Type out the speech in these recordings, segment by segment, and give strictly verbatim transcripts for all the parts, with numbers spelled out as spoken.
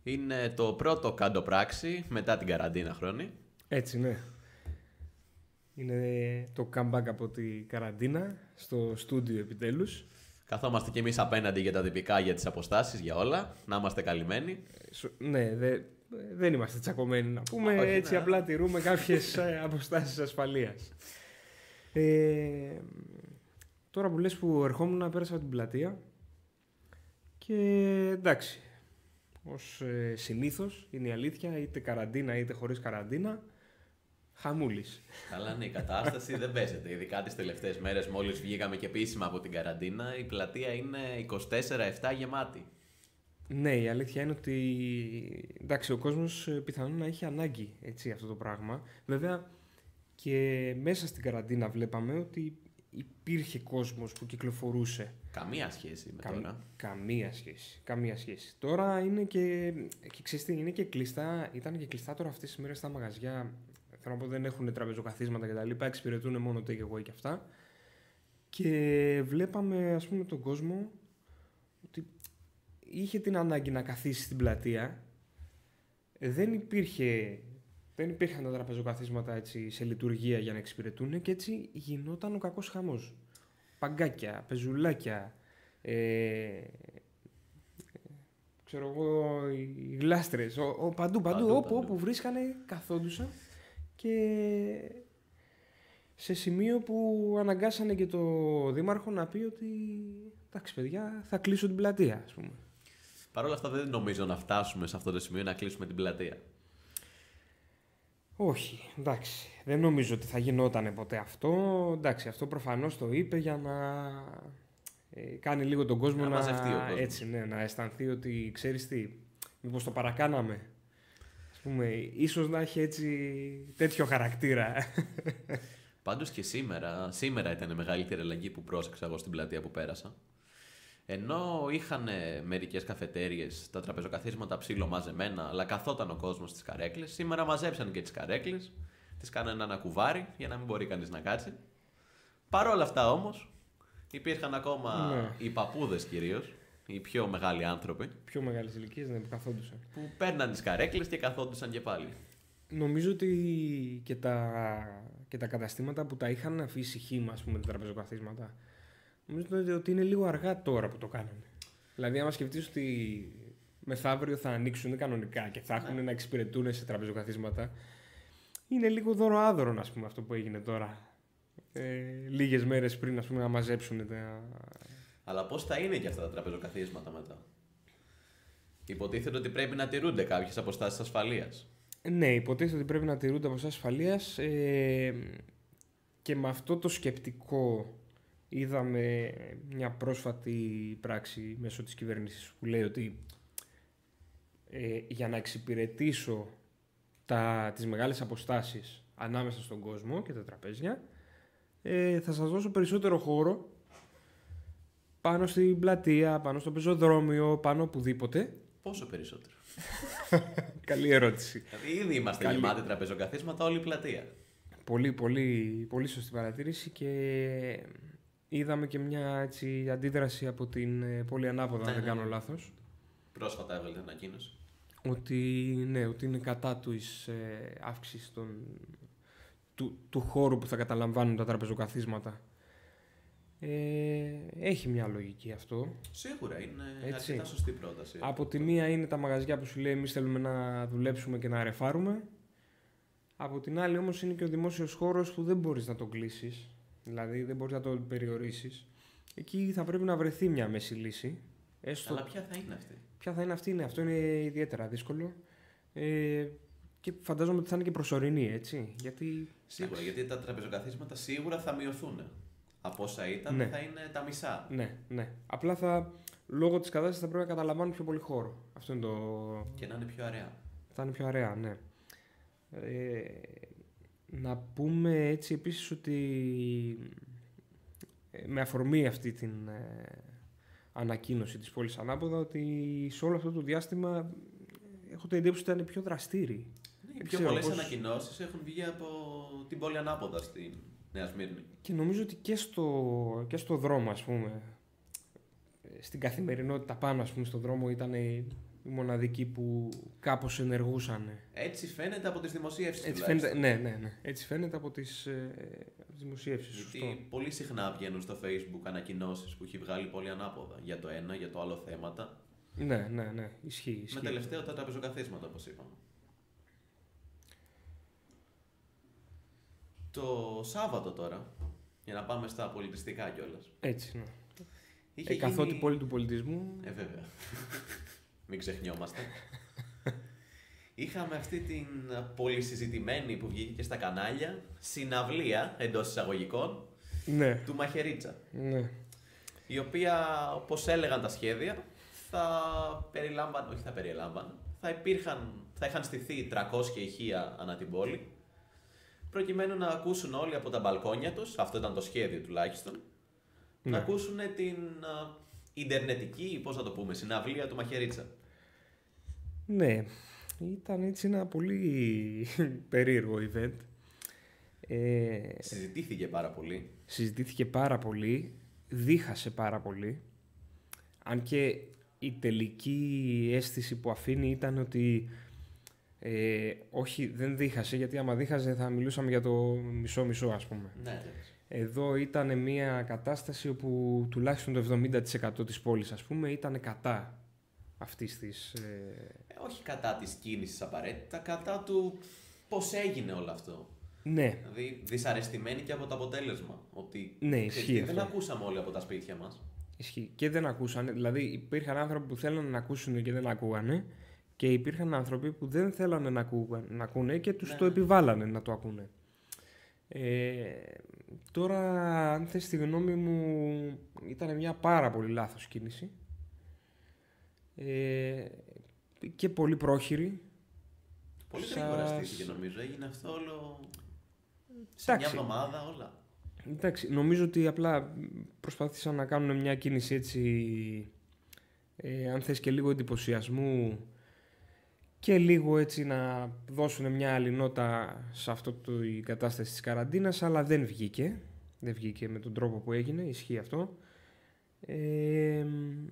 Είναι το πρώτο κάντο πράξη μετά την καραντίνα χρόνη. Έτσι, ναι. Είναι το comeback από την καραντίνα στο στούντιο επιτέλους. Καθόμαστε κι εμείς απέναντι για τα τυπικά, για τις αποστάσεις, για όλα. Να είμαστε καλυμμένοι. Ναι, δε, δεν είμαστε τσακωμένοι να πούμε. Όχι, έτσι ναι. απλά τηρούμε κάποιες αποστάσεις ασφαλείας. Ε, τώρα που λες που ερχόμουν, πέρασα από την πλατεία και εντάξει, ως ε, συνήθως είναι η αλήθεια, είτε καραντίνα είτε χωρίς καραντίνα, χαμούλης. Καλά, ναι, η κατάσταση δεν παίζεται. Ειδικά τις τελευταίες μέρες, μόλις βγήκαμε και επίσημα από την καραντίνα, η πλατεία είναι είκοσι τέσσερα επτά γεμάτη. Ναι, η αλήθεια είναι ότι εντάξει, ο κόσμος πιθανόν να έχει ανάγκη έτσι, αυτό το πράγμα. Βέβαια και μέσα στην καραντίνα βλέπαμε ότι υπήρχε κόσμος που κυκλοφορούσε. Καμία σχέση με Καμ- τώρα. Καμία σχέση. Καμία σχέση. Τώρα είναι και, και ξέρεις τι, είναι και κλειστά, ήταν και κλειστά τώρα αυτές τις μέρες στα μαγαζιά. Θέλω να πω δεν έχουν τραπεζοκαθίσματα και τα λοιπά, εξυπηρετούν μόνο take away και αυτά. Και βλέπαμε ας πούμε τον κόσμο ότι είχε την ανάγκη να καθίσει στην πλατεία. Δεν υπήρχε, δεν υπήρχαν τα τραπεζοκαθίσματα έτσι σε λειτουργία για να εξυπηρετούν και έτσι γινόταν ο κακός χαμός. Παγκάκια, πεζουλάκια, ε, ξέρω εγώ, οι γλάστρες, ο, ο, παντού, παντού, Παντού, όπου, παντού. όπου βρίσκανε καθόντουσαν και σε σημείο που αναγκάσανε και το δήμαρχο να πει ότι εντάξει παιδιά θα κλείσω την πλατεία ας πούμε. Παρ' όλα αυτά δεν νομίζω να φτάσουμε σε αυτό το σημείο να κλείσουμε την πλατεία. Όχι, εντάξει. Δεν νομίζω ότι θα γινόταν ποτέ αυτό. Εντάξει, αυτό προφανώς το είπε για να ε, κάνει λίγο τον κόσμο Να να, μαζευτεί ο κόσμος. έτσι, ναι, να αισθανθεί ότι ξέρεις τι, μήπως το παρακάναμε. Ας πούμε, ίσως να έχει έτσι τέτοιο χαρακτήρα. Πάντως και σήμερα, σήμερα ήταν η μεγαλύτερη αλλαγή που πρόσεξα εγώ στην πλατεία που πέρασα. Ενώ είχαν μερικές καφετέριες, τα τραπεζοκαθίσματα ψήλο μαζεμένα, αλλά καθόταν ο κόσμος στις καρέκλες, σήμερα μαζέψαν και τις καρέκλες, τις κάνανε ένα κουβάρι για να μην μπορεί κανείς να κάτσει. Παρ' όλα αυτά όμως, υπήρχαν ακόμα Ναι. οι παππούδες κυρίως, οι πιο μεγάλοι άνθρωποι, Πιο μεγάλες ηλικίες ναι, που καθόντουσαν. που παίρναν τις καρέκλες και καθόντουσαν και πάλι. Νομίζω ότι και τα, και τα καταστήματα που τα είχαν αφήσει χύμα, ας πούμε, τα τραπεζοκαθίσματα, νομίζω ότι είναι λίγο αργά τώρα που το κάνανε. Δηλαδή, άμα σκεφτείς ότι μεθαύριο θα ανοίξουν κανονικά και θα έχουν να εξυπηρετούν σε τραπεζοκαθίσματα, είναι λίγο δώρο-άδωρο, ας πούμε, αυτό που έγινε τώρα. Ε, λίγες μέρες πριν, ας πούμε, να μαζέψουν τα... Αλλά πώς θα είναι και αυτά τα τραπεζοκαθίσματα μετά? Υποτίθεται ότι πρέπει να τηρούνται κάποιες αποστάσεις ασφαλείας. Ναι, υποτίθεται ότι πρέπει να τηρούνται από εσάς ασφαλείας ε, και με αυτό το σκεπτικό είδαμε μια πρόσφατη πράξη μέσω της κυβέρνησης που λέει ότι ε, για να εξυπηρετήσω τα, τις μεγάλες αποστάσεις ανάμεσα στον κόσμο και τα τραπέζια ε, θα σας δώσω περισσότερο χώρο πάνω στην πλατεία, πάνω στο πεζοδρόμιο, πάνω οπουδήποτε. Πόσο περισσότερο? Καλή ερώτηση. Δηλαδή, ήδη είμαστε Καλή. γεμάτοι τραπεζοκαθίσματα όλη η πλατεία. Πολύ, πολύ, πολύ σωστή παρατήρηση και είδαμε και μια έτσι, αντίδραση από την ε, πόλη Ανάποδα, αν δεν Ναι, κάνω ναι. λάθος, Πρόσφατα έβγαλε την ανακοίνωση. ότι, ναι, ότι είναι κατά της ε, αύξησης των, του, του χώρου που θα καταλαμβάνουν τα τραπεζοκαθίσματα. Ε, έχει μια λογική αυτό. Σίγουρα είναι Έτσι. αρκετά σωστή πρόταση. Από τη μία είναι τα μαγαζιά που σου λέει εμείς θέλουμε να δουλέψουμε και να ρεφάρουμε. Από την άλλη όμως είναι και ο δημόσιος χώρος που δεν μπορείς να τον κλείσεις. Δηλαδή δεν μπορείς να τον περιορίσεις. Εκεί θα πρέπει να βρεθεί μια μέση λύση. Έστω... Αλλά ποια θα είναι αυτή? Ποια θα είναι αυτή, ναι, αυτό είναι ιδιαίτερα δύσκολο. Ε, και φαντάζομαι ότι θα είναι και προσωρινή, έτσι. Γιατί... Σίγουρα, γιατί τα τραπεζοκαθίσματα σίγουρα θα μειωθούν. Από όσα ήταν Ναι. θα είναι τα μισά. Ναι, ναι. Απλά θα, λόγω της κατάστασης θα πρέπει να καταλαμβάνουν πιο πολύ χώρο. Αυτό είναι το... Και να είναι πιο αραιά. Θα είναι πιο ωραία, ναι. Ε, να πούμε έτσι επίσης ότι ε, με αφορμή αυτή την ε, ανακοίνωση της πόλης Ανάποδα ότι σε όλο αυτό το διάστημα ε, έχω την εντύπωση ότι ήταν πιο δραστήριοι. Ναι, οι Δεν πιο ξέρω πολλές πώς- ανακοινώσεις έχουν βγει από την πόλη Ανάποδα στην Νέα Σμύρνη. Και νομίζω ότι και στο, και στο δρόμο, ας πούμε, ε, στην καθημερινότητα πάνω, ας πούμε, στο δρόμο ήταν οι μοναδικοί που κάπως ενεργούσαν. Έτσι φαίνεται από τις δημοσίευσεις. Έτσι φαίνεται, ναι, ναι, ναι. Έτσι φαίνεται από τις, ε, τις δημοσίευσεις. Γιατί σωστό. πολύ συχνά βγαίνουν στο Facebook ανακοινώσεις που έχει βγάλει πολύ ανάποδα για το ένα, για το άλλο θέματα. Ναι, ναι, ναι. Ισχύει. ισχύει. Με τελευταίο τα τραπεζοκαθίσματα, όπως είπαμε. Το Σάββατο τώρα, για να πάμε στα πολιτιστικά κιόλας. Έτσι, ναι. Είχε Ε, καθότι γίνει... πόλη του πολιτισμού. Ε, βέβαια. Μην ξεχνιόμαστε. Είχαμε αυτή την πολυσυζητημένη που βγήκε και στα κανάλια συναυλία εντός εισαγωγικών Ναι. του Μαχαιρίτσα. Ναι. Η οποία, όπως έλεγαν τα σχέδια, θα περιλάμβανε, όχι θα περιλάμβανε, θα, υπήρχαν, θα είχαν στηθεί τριακόσια ηχεία ανά την πόλη, προκειμένου να ακούσουν όλοι από τα μπαλκόνια τους, αυτό ήταν το σχέδιο τουλάχιστον, Ναι. να ακούσουν την α, ιντερνετική, πώς θα το πούμε, συναυλία του Μαχαιρίτσα. Ναι. Ήταν έτσι ένα πολύ περίεργο event. Ε, Συζητήθηκε πάρα πολύ. συζητήθηκε πάρα πολύ, δίχασε πάρα πολύ. Αν και η τελική αίσθηση που αφήνει ήταν ότι ε, όχι, δεν δίχασε, γιατί άμα δίχαζε θα μιλούσαμε για το μισό-μισό, ας πούμε. Ναι, εντάξει. Εδώ ήταν μια κατάσταση όπου τουλάχιστον το εβδομήντα τοις εκατό της πόλης, ας πούμε, ήταν κατά αυτής της... Ε... Ε, όχι κατά της κίνησης απαραίτητα, κατά του πώς έγινε όλο αυτό. Ναι, Δηλαδή δυσαρεστημένοι και από το αποτέλεσμα. Ότι ναι, ξέρεις ισχύει τι, αυτό. δεν ακούσαμε όλοι από τα σπίτια μας. Ισχύει. Και δεν ακούσαν. Δηλαδή υπήρχαν άνθρωποι που θέλανε να ακούσουν και δεν ακούγανε. Και υπήρχαν άνθρωποι που δεν θέλανε να, ακούγαν, να ακούνε και τους Ναι. το επιβάλλανε να το ακούνε. Ε, τώρα, αν θες τη γνώμη μου, ήταν μια πάρα πολύ λάθος κίνηση. Ε, και πολύ πρόχειρη. Πολύ Σας- γρήγορα στήθηκε νομίζω. Έγινε αυτό όλο σε μια Εντάξει. εβδομάδα όλα. Εντάξει, νομίζω ότι απλά προσπάθησαν να κάνουν μια κίνηση έτσι, ε, αν θες και λίγο εντυπωσιασμού και λίγο έτσι να δώσουν μια άλλη νότα σε αυτό το, η κατάσταση της καραντίνας, αλλά δεν βγήκε. Δεν βγήκε με τον τρόπο που έγινε, ισχύει αυτό. Ε,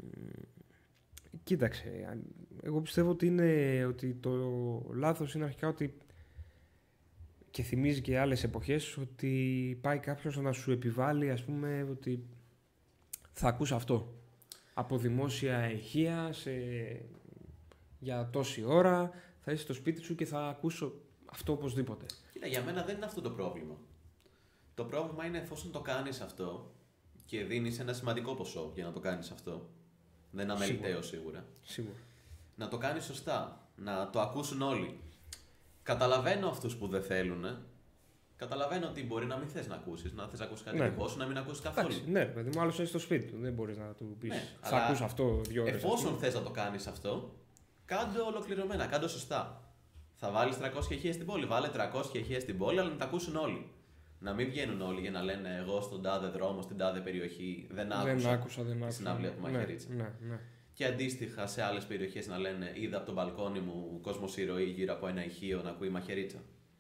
κοίταξε, αν- εγώ πιστεύω ότι, είναι, ότι το λάθος είναι αρχικά ότι και θυμίζει και άλλες εποχές ότι πάει κάποιος να σου επιβάλλει, ας πούμε, ότι θα ακούς αυτό από δημόσια ηχεία σε... για τόση ώρα, θα είσαι στο σπίτι σου και θα ακούσω αυτό οπωσδήποτε. Κοίτα, για μένα δεν είναι αυτό το πρόβλημα. Το πρόβλημα είναι εφόσον το κάνεις αυτό και δίνεις ένα σημαντικό ποσό για να το κάνεις αυτό. Δεν είναι αμεληταίο σίγουρα. Σίγουρα. Να το κάνεις σωστά. Να το ακούσουν όλοι. Καταλαβαίνω αυτούς που δεν θέλουν. Καταλαβαίνω ότι μπορεί να μην θες να ακούσεις, να θες να ακούσεις κάτι Ναι. δικό σου, να μην ακούσεις καθόλου. Εντάξει, ναι, παιδί μου, άλλος είναι στο σπίτι του. Δεν μπορείς να του πεις Ναι, θα αλλά ακούς αυτό δύο ώρες. ας Εφόσον πούμε. θες να το κάνεις αυτό, κάντο ολοκληρωμένα, κάντο σωστά. Θα βάλεις τριακόσια ηχεία στην πόλη, βάλε τριακόσια ηχεία στην πόλη, αλλά να τα ακούσουν όλοι. Να μην βγαίνουν όλοι για να λένε εγώ στον τάδε δρόμο, στην τάδε περιοχή δεν άκουσα, Δεν άκουσα, δεν τη άκουσα. συναυλία του Ναι, Μαχαιρίτσα. ναι, ναι. Και αντίστοιχα σε άλλες περιοχές να λένε είδα από τον μπαλκόνι μου κόσμος ηρωή γύρω από ένα ηχείο να ακούει Μαχαιρίτσα.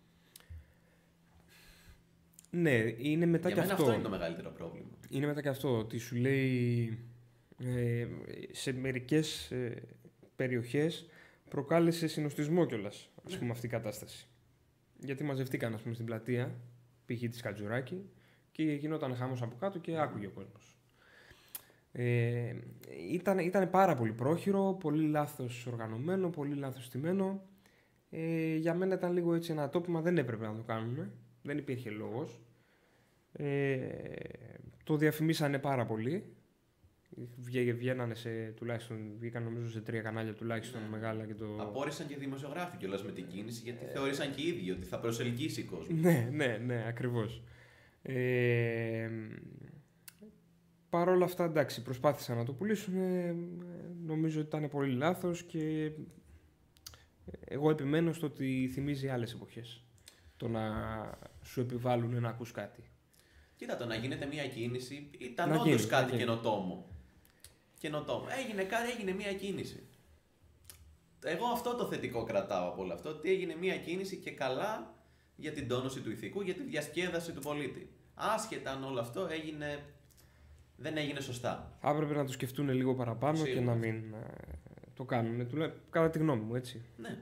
Ναι, είναι μετά Για και μένα αυτό. αυτό είναι το μεγαλύτερο πρόβλημα. Είναι μετά και αυτό, ότι σου λέει ε, σε μερικές ε, περιοχές προκάλεσε συνοστισμό κιόλας, ας πούμε, αυτή η κατάσταση. Γιατί μαζευτήκαν, ας πούμε, στην πλατεία, π.χ. της Κατζουράκη, και γινόταν χάμος από κάτω και άκουγε ο κόσμος. Ε, ήταν, ήταν πάρα πολύ πρόχειρο, πολύ λάθος οργανωμένο, πολύ λάθος στημένο. Ε, για μένα ήταν λίγο έτσι ένα τόπιμα, δεν έπρεπε να το κάνουν, δεν υπήρχε λόγος. Ε, το διαφημίσανε πάρα πολύ. Βγα- Βγαίνανε σε τουλάχιστον, βγήκαν νομίζω σε τρία κανάλια τουλάχιστον Ναι. μεγάλα και το... Απόρρισαν και δημοσιογράφοι κιόλας με την κίνηση γιατί θεώρησαν και οι ίδιοι ότι θα προσελκύσει κόσμο. Ναι, ναι, ναι, ακριβώς. Ε, Παρ' όλα αυτά, εντάξει, προσπάθησαν να το πουλήσουν. ε, Νομίζω ότι ήταν πολύ λάθος και εγώ επιμένω στο ότι θυμίζει άλλες εποχές. Το να σου επιβάλλουν να ακούς κάτι. Κοίτα, το να γίνεται μια κίνηση ήταν Να όντως γίνει, να κάτι γίνει. καινοτόμο. Καινοτόμο. Έγινε κάτι, έγινε μια κίνηση. Εγώ αυτό το θετικό κρατάω από όλο αυτό, ότι έγινε μια κίνηση και καλά για την τόνωση του ηθικού, για τη διασκέδαση του πολίτη. Άσχετα αν όλο αυτό έγινε, δεν έγινε σωστά. Θα έπρεπε να το σκεφτούν λίγο παραπάνω Σίγουρα. και να μην ε, το κάνουν, κατά τη γνώμη μου, έτσι. Ναι.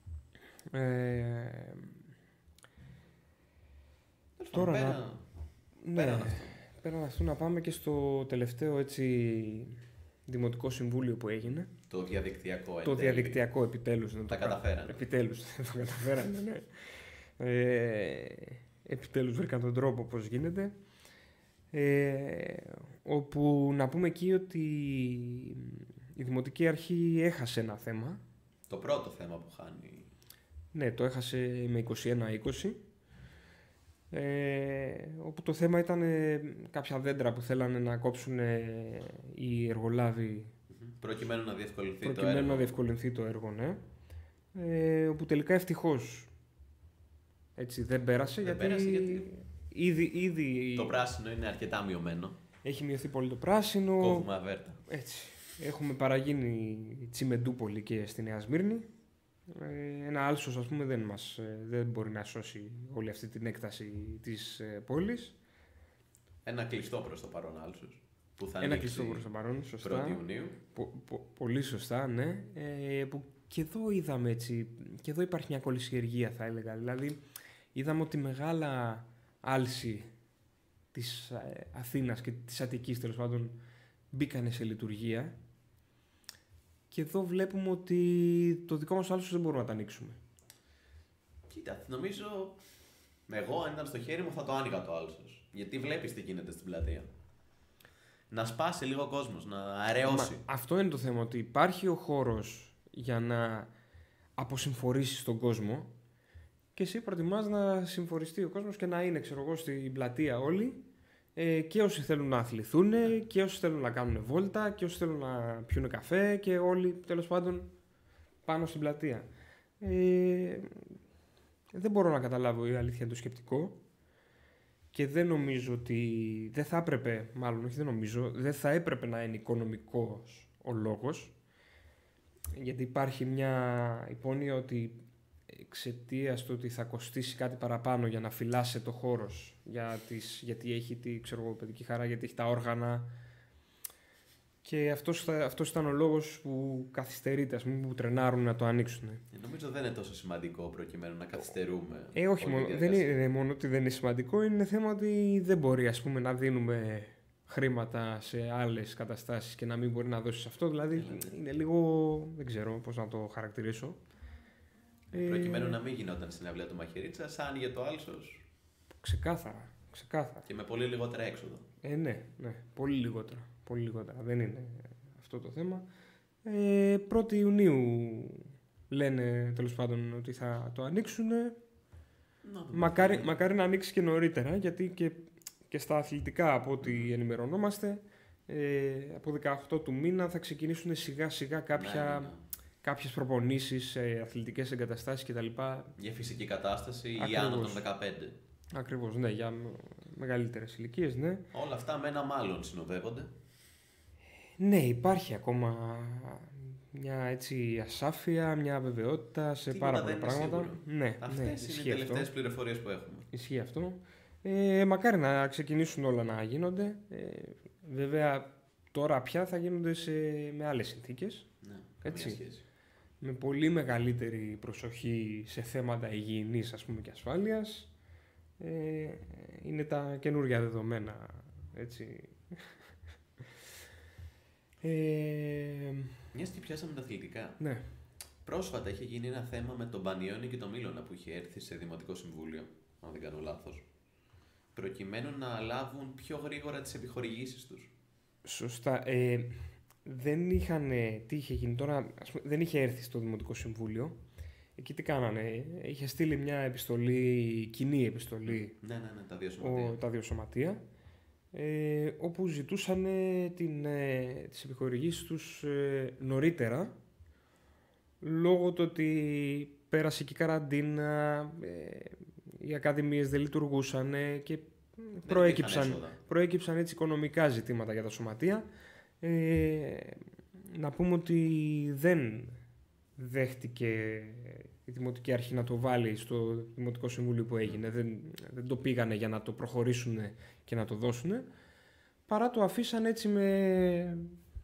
Ε, Τώρα, τώρα, πέρα, ναι, πέραν αυτό. πέραν αυτού να πάμε και στο τελευταίο έτσι, Δημοτικό Συμβούλιο που έγινε. Το διαδικτυακό Το εν τέλει. διαδικτυακό επιτέλους. να Τα το κα- καταφέρανε. Επιτέλους το καταφέρανε, ναι. Ε, επιτέλους βρήκαν τον τρόπο πώς γίνεται. Ε, όπου να πούμε εκεί ότι η Δημοτική Αρχή έχασε ένα θέμα. Το πρώτο θέμα που χάνει. Ναι, το έχασε με είκοσι ένα είκοσι. Ε, όπου το θέμα ήταν ε, κάποια δέντρα που θέλανε να κόψουν ε, οι εργολάβοι Προκειμένου να διευκολυνθεί το προκειμένου έργο. να διευκολυνθεί το έργο, ναι. Ε, όπου τελικά ευτυχώς έτσι δεν πέρασε, Δεν γιατί, πέρασε γιατί- Ήδη, ήδη Το πράσινο είναι αρκετά μειωμένο. έχει μειωθεί πολύ το πράσινο. Κόβουμε αβέρτα. Έτσι. Έχουμε παραγίνει Τσιμεντούπολη και στη Νέα Σμύρνη. Ε, ένα άλσος, ας πούμε, δεν, μας, ε, δεν μπορεί να σώσει όλη αυτή την έκταση της ε, πόλης. Ένα κλειστό προς το παρόν άλσος. Που θα Ένα ανοίξει κλειστό προς το παρόν, σωστά. πρώτη Ιουνίου. Πο- πο- πολύ σωστά, ναι. Ε, που και εδώ είδαμε έτσι, και εδώ υπάρχει μια κολυσιεργία, θα έλεγα. Δηλαδή, είδαμε ότι μεγάλα άλση της ε, Αθήνας και της Αττικής, τέλος πάντων, μπήκανε σε λειτουργία. Και εδώ βλέπουμε ότι το δικό μας άλσος δεν μπορούμε να το ανοίξουμε. Κοίτα, νομίζω. Εγώ, αν ήταν στο χέρι μου, θα το άνοιγα το άλσος. Γιατί βλέπεις τι γίνεται στην πλατεία. Να σπάσει λίγο ο κόσμος, να αραιώσει. Μα αυτό είναι το θέμα, ότι υπάρχει ο χώρος για να αποσυμφορήσεις τον κόσμο και εσύ προτιμάς να συμφοριστεί ο κόσμος και να είναι, ξέρω εγώ, στην πλατεία όλοι, ε, και όσοι θέλουν να αθληθούν και όσοι θέλουν να κάνουν βόλτα και όσοι θέλουν να πιούν καφέ και όλοι, τέλος πάντων, πάνω στην πλατεία. Ε, δεν μπορώ να καταλάβω, η αλήθεια είναι το σκεπτικό. Και δεν νομίζω ότι δεν θα έπρεπε, μάλλον όχι δεν νομίζω, δεν θα έπρεπε να είναι οικονομικός ο λόγος, γιατί υπάρχει μια υπόνοια ότι εξαιτίας του ότι θα κοστίσει κάτι παραπάνω για να φυλάσσει το χώρος, για τις, γιατί έχει τη ξέρω εγώ, παιδική χαρά, γιατί έχει τα όργανα, και αυτός, θα, αυτός ήταν ο λόγος που καθυστερείται, ας πούμε, που τρενάρουν να το ανοίξουν. Ε, νομίζω δεν είναι τόσο σημαντικό προκειμένου να καθυστερούμε. Ε, όχι, όλη τη μόνο, δεν διαδικασία. είναι μόνο ότι δεν είναι σημαντικό, είναι θέμα ότι δεν μπορεί, ας πούμε, να δίνουμε χρήματα σε άλλες καταστάσεις και να μην μπορεί να δώσει αυτό. Δηλαδή, είναι λίγο, δεν ξέρω πώς να το χαρακτηρίσω. Προκειμένου Ε, να μην γινόταν συναυλία του Μαχαιρίτσα, άνοιγε το άλσος Ξεκάθαρα, ξεκάθαρα. και με πολύ λιγότερα έξοδο. Ε, ναι, ναι, πολύ λιγότερα, πολύ λιγότερα. Δεν είναι αυτό το θέμα. Ε, πρώτη Ιουνίου λένε, τέλος πάντων, ότι θα το ανοίξουν. Να δούμε Μακάρι, τι μακάρι να ανοίξει και νωρίτερα, γιατί και, και στα αθλητικά, από ό,τι ενημερωνόμαστε, ε, από δεκαοκτώ του μήνα θα ξεκινήσουν σιγά σιγά κάποια, Ναι, ναι, ναι. κάποιες προπονήσεις σε αθλητικές εγκαταστάσεις κτλ. Για φυσική κατάσταση ή Ακριβώς. άνω των δεκαπέντε. Ακριβώς, ναι, για με- μεγαλύτερες ηλικίες, ναι. Όλα αυτά με ένα μάλλον συνοδεύονται. Ναι, υπάρχει ακόμα μια έτσι ασάφεια, μια αβεβαιότητα σε Τίποτα πάρα πολλά δεν είναι πράγματα. σίγουρο. Ναι, Αυτές ναι, είναι οι ισχύει αυτό. τελευταίες πληροφορίες που έχουμε. Ισχύει αυτό. Ε, μακάρι να ξεκινήσουν όλα να γίνονται. Ε, βέβαια, τώρα πια θα γίνονται σε, με άλλες συνθήκες. Ναι, Έτσι. καμία σχέση. Με πολύ μεγαλύτερη προσοχή σε θέματα υγιεινής, ας πούμε, και ασφάλειας. Ε, είναι τα καινούργια δεδομένα, έτσι. Ε, Μιας και πιάσαμε τα αθλητικά. ναι. Πρόσφατα είχε γίνει ένα θέμα με τον Πανιόνιο και τον Μίλωνα που είχε έρθει σε δημοτικό συμβούλιο, αν δεν κάνω λάθος, προκειμένου να λάβουν πιο γρήγορα τις επιχορηγήσεις τους. Σωστά. Ε, δεν είχαν. Τι είχε γίνει τώρα, ας πούμε, δεν είχε έρθει στο Δημοτικό Συμβούλιο. Εκεί τι κάνανε. Είχε στείλει μια επιστολή, κοινή επιστολή, Ναι, ναι, ναι, τα δύο σωματεία. ο, τα δύο σωματεία, ε, όπου ζητούσαν την, ε, τις επιχορηγήσεις τους ε, νωρίτερα, λόγω του ότι πέρασε και η καραντίνα, ε, οι ακαδημίες δεν λειτουργούσαν και Δεν προέκυψαν, υπήρχαν έσοδα. προέκυψαν έτσι οικονομικά ζητήματα για τα σωματεία. Ε, να πούμε ότι δεν δέχτηκε η Δημοτική Αρχή να το βάλει στο Δημοτικό Συμβούλιο που έγινε. Δεν, δεν το πήγανε για να το προχωρήσουν και να το δώσουν. Παρά το αφήσαν έτσι με,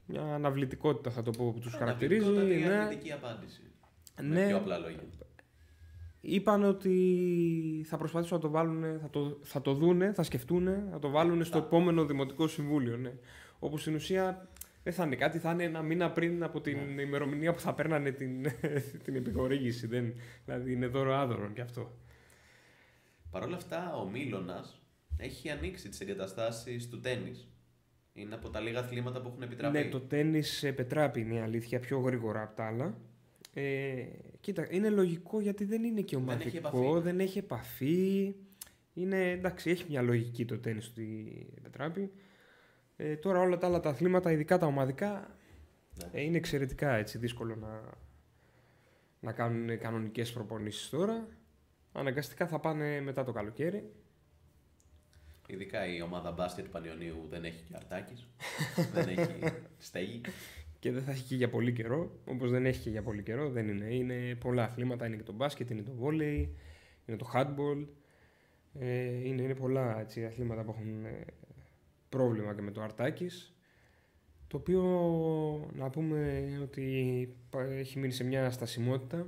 μια αναβλητικότητα θα το πω που τους χαρακτηρίζει. Αναβλητικότητα Ναι. είναι η αρνητική απάντηση. Ναι. Με πιο απλά λόγια. Είπαν ότι θα προσπαθήσουν να το βάλουν, θα το, θα το δούνε, θα σκεφτούν, θα το βάλουν στο επόμενο Δημοτικό Συμβούλιο. Ναι. Όπου στην ουσία δεν θα είναι κάτι, θα είναι ένα μήνα πριν από την Ναι. ημερομηνία που θα παίρνανε την, την επιχορήγηση. Δεν, δηλαδή είναι δώρο άδωρον κι αυτό. Παρ' όλα αυτά, ο Μίλωνας έχει ανοίξει τις εγκαταστάσεις του τένις. Είναι από τα λίγα αθλήματα που έχουν επιτραπεί. Ναι, το τένις επιτράπει, είναι η αλήθεια, πιο γρήγορα από τα άλλα. Ε, κοίτα, είναι λογικό γιατί δεν είναι και Δεν έχει ομαδικό, επαφή. δεν έχει επαφή. Είναι, εντάξει, έχει μια λογική το τένις του επιτράπει. Ε, τώρα όλα τα άλλα τα αθλήματα, ειδικά τα ομαδικά, Ναι. ε, είναι εξαιρετικά έτσι, δύσκολο να, να κάνουν κανονικές προπονήσεις τώρα. Αναγκαστικά θα πάνε μετά το καλοκαίρι. Ειδικά η ομάδα μπάσκετ Πανιωνίου δεν έχει και αρτάκης. Δεν έχει στέγη. Και δεν θα έχει και για πολύ καιρό, όπως δεν έχει και για πολύ καιρό, δεν είναι. Είναι πολλά αθλήματα, είναι και το μπάσκετ, είναι το βόλεϊ, είναι το handball. Ε, είναι, είναι πολλά έτσι, αθλήματα που έχουν ε, πρόβλημα και με το αρτάκης. Το οποίο να πούμε ότι πα- έχει μείνει σε μια στασιμότητα.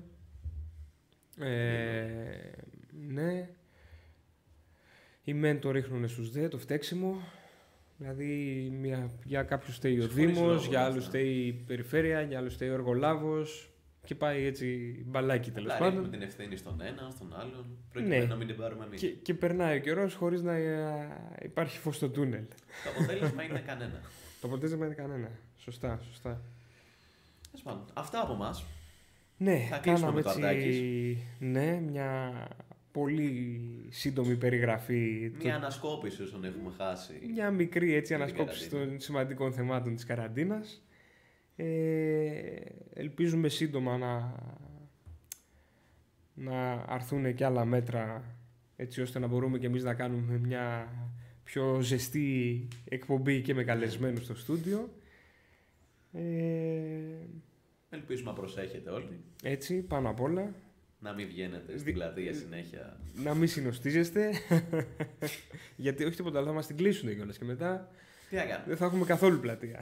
Ε, ναι. Οι μεν το ρίχνουν στους δε, το φταίξιμο. Δηλαδή μια, για κάποιους φταίει ο Σε χωρίς Δήμος, λόγο, για άλλους αυτά. φταίει η Περιφέρεια, για άλλους φταίει ο Εργολάβος και πάει έτσι μπαλάκι τέλος Απλά ρίχνουμε πάντων. την ευθύνη στον ένα, στον άλλον, προκειμένου Ναι. να μην την πάρουμε εμείς. Και, και περνάει ο καιρός χωρίς να ε, υπάρχει φως στο τούνελ. Το αποτέλεσμα είναι κανένα. Το αποτέλεσμα είναι κανένα. Σωστά, σωστά. Τέλος πάντων, αυτά από εμάς. Ναι, Θα κλείσουμε κάναμε με το έτσι, ναι, μια πολύ σύντομη περιγραφή. Μια του- ανασκόπηση όσων έχουμε χάσει. Μια μικρή έτσι την ανασκόπηση καραντίνα. των σημαντικών θεμάτων της καραντίνας. Ε, ελπίζουμε σύντομα να, να αρθούν και άλλα μέτρα έτσι ώστε να μπορούμε και εμείς να κάνουμε μια πιο ζεστή εκπομπή και με καλεσμένους στο στούντιο. Ε, Ελπίζουμε να προσέχετε όλοι. έτσι, πάνω απ' όλα. Να μην βγαίνετε Δι- στην πλατεία συνέχεια. Να μην συνοστίζεστε. Γιατί όχι τίποτα άλλο, θα μας την κλείσουν κιόλας και μετά Τι να κάνουμε. δεν θα έχουμε καθόλου πλατεία.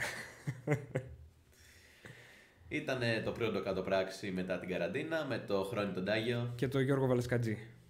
Ήταν το πρώτο κάτω πράξη μετά την καραντίνα με το Χρόνι τον Τάγιο. Και το Γιώργο Βαλασκατζή.